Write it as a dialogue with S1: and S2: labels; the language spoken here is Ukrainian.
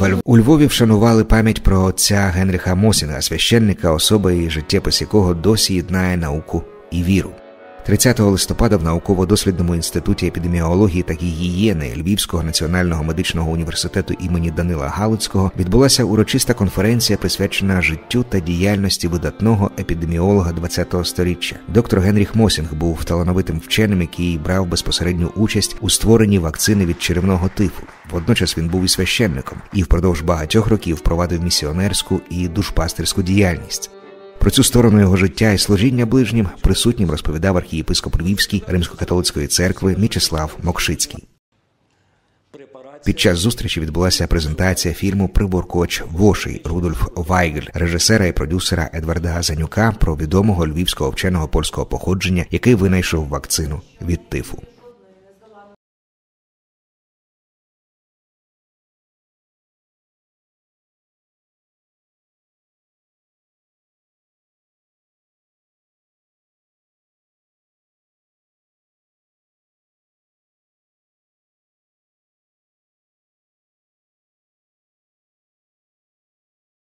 S1: У Львові вшанували пам'ять про отця Генріха Мосінга, священника, особа і життєпис якого досі єднає науку і віру. 30 листопада в Науково-дослідному інституті епідеміології та гігієни Львівського національного медичного університету імені Данила Галицького відбулася урочиста конференція, присвячена життю та діяльності видатного епідеміолога ХХ століття. Доктор Генріх Мосінг був талановитим вченим, який брав безпосередню участь у створенні вакцини від черевного тифу. Водночас він був і священником, і впродовж багатьох років провадив місіонерську і душпастерську діяльність. Про цю сторону його життя і служіння ближнім присутнім розповідав архієпископ Львівський Римсько-католицької церкви Мічеслав Мокшицький. Під час зустрічі відбулася презентація фільму «Приборкоч вошей» Рудольф Вайгель, режисера і продюсера Едварда Газанюка, про відомого львівського вченого польського походження, який винайшов вакцину від тифу.